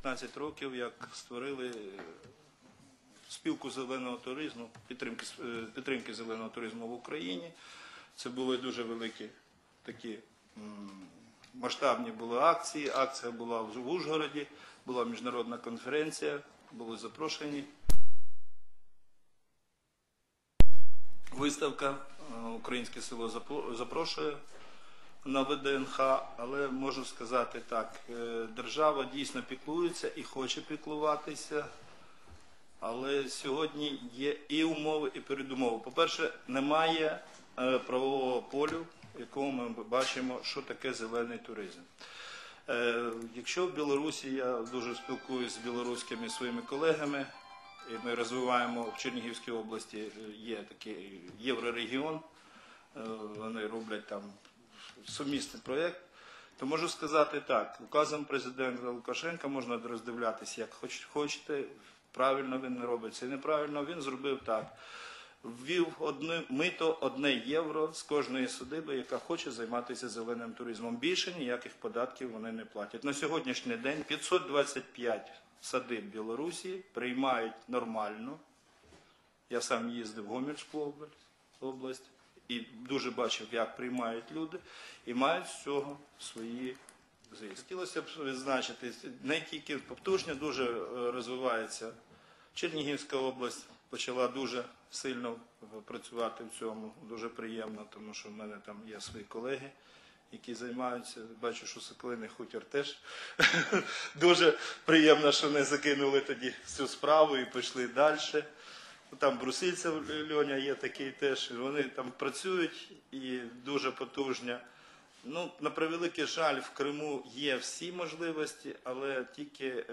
15 років, як створили спілку зеленого туризму, підтримки зеленого туризму в Україні. Це були дуже великі такі масштабні були акції. Акція була в Ужгороді, була міжнародна конференція, були запрошені. Виставка «Українське село запрошує» на ВДНХ, але можу сказати так, держава дійсно піклується і хоче піклуватися, але сьогодні є і умови, і передумови. По-перше, немає правового полю, в якому ми бачимо, що таке зелений туризм. Якщо в Білорусі, я дуже спілкуюся з білоруськими своїми колегами, і ми розвиваємо в Чернігівській області, є такий єврорегіон, вони роблять там сумісний проєкт, то можу сказати так, указом президента Лукашенка можна роздивлятися, як хочете, правильно він не робить, це неправильно, він зробив так. Ввів мито 1 євро з кожної садиби, яка хоче займатися зеленим туризмом. Більше ніяких податків вони не платять. На сьогоднішній день 525 садиб Білорусі приймають нормально. Я сам їздив в Гомельську область і дуже бачив, як приймають люди, і мають з цього свої зиски. Хотілося б відзначити, не тільки потужно дуже розвивається Чернігівська область, почала дуже сильно працювати в цьому, дуже приємно, тому що в мене там є свої колеги, які займаються. Бачу, що Соколиний хутір теж дуже приємно, що вони закинули тоді цю справу і пішли далі. Там Брусильцев Льоня є такий теж, вони там працюють і дуже потужні. Ну, на превеликий жаль, в Криму є всі можливості, але тільки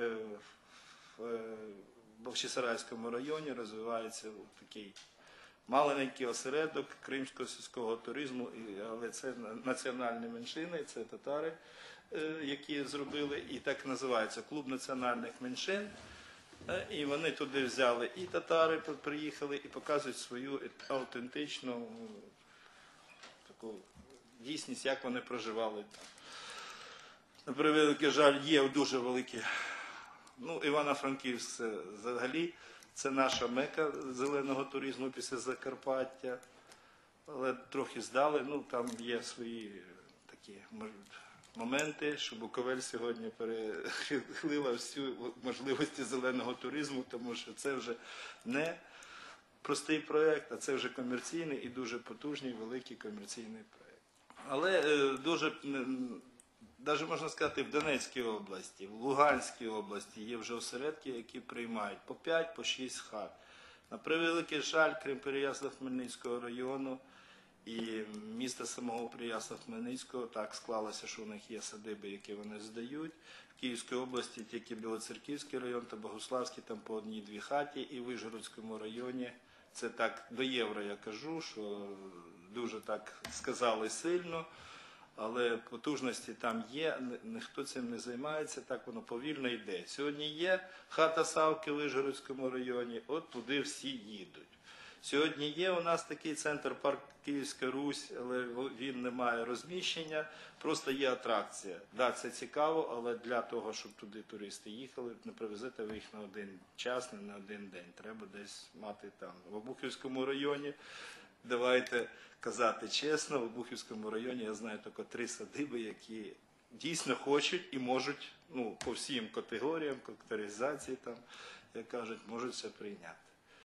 в Бахчисарайському районі розвивається такий маленький осередок кримського сільського туризму, але це національні меншини, це татари, які зробили, і так називається Клуб національних меншин. І вони туди взяли, і татари приїхали, і показують свою автентичну таку дійсність, як вони проживали там. На превеликий жаль, є дуже великі. Ну, Івано-Франківськ це взагалі, це наша мека зеленого туризму після Закарпаття, але трохи здали, ну, там є свої такі моменти, що Буковель сьогодні перехилила всі можливості зеленого туризму, тому що це вже не простий проєкт, а це вже комерційний і дуже потужний, великий комерційний проєкт. Але дуже, навіть можна сказати, в Донецькій області, в Луганській області є вже осередки, які приймають по 5, по 6 хат. На превеликий жаль, крім Переяслав-Хмельницького району і міста самого Переяслав-Хмельницького, так склалося, що у них є садиби, які вони здають. В Київській області тільки Білоцерківський район та Богуславський, там по 1-2 хаті, і в Вишгородському районі, це так до євро я кажу, що дуже так сказали сильно, але потужності там є, ніхто цим не займається, так воно повільно йде. Сьогодні є хата Савки в Вишгородському районі, от туди всі їдуть. Сьогодні є у нас такий центр парк Київська Русь, але він не має розміщення, просто є атракція. Так, це цікаво, але для того, щоб туди туристи їхали, не привезете ви їх на один час, не на один день. Треба десь мати там. В Обухівському районі, давайте казати чесно, в Обухівському районі я знаю тільки 3 садиби, які дійсно хочуть і можуть, ну, по всім категоріям, категоризації, там, як кажуть, можуть це прийняти.